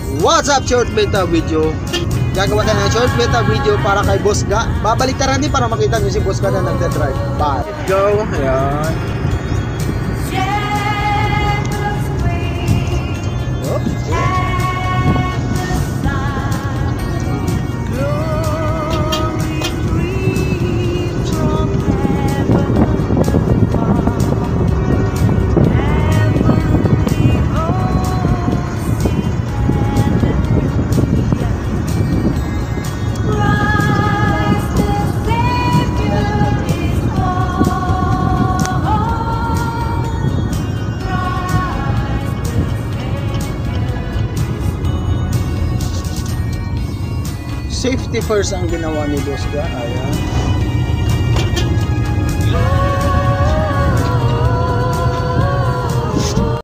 What's up, short beta video? Gagawa tayo ng short beta video para kay Boss Ga. Babalik ka rin din para makita nyo si Boss Ga na nagdadrive. Bye. Let's go. Ayan. Safety first ang ginawa ni Boss Ga. Ayan.